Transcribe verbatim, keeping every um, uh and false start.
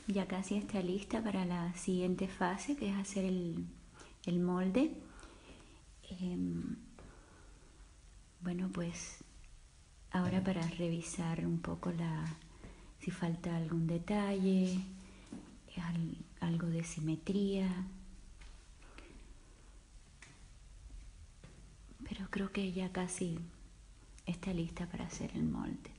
Ya casi está lista para la siguiente fase, que es hacer el, el molde. Eh, bueno, pues ahora para revisar un poco la, si falta algún detalle, al, algo de simetría. Pero creo que ya casi está lista para hacer el molde.